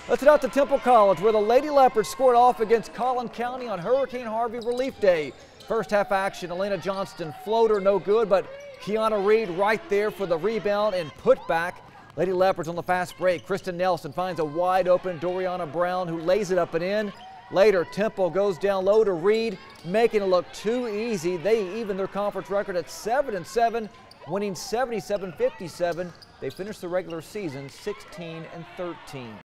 Let's head out to Temple College, where the Lady Leopards scored off against Collin County on Hurricane Harvey Relief Day. First half action, Elena Johnston floater no good, but Kiana Reed right there for the rebound and put back. Lady Leopards on the fast break. Kristen Nelson finds a wide open Doriana Brown, who lays it up and in. Later, Temple goes down low to Reed, making it look too easy. They even their conference record at 7-7, winning 77-57. They finished the regular season 16-13.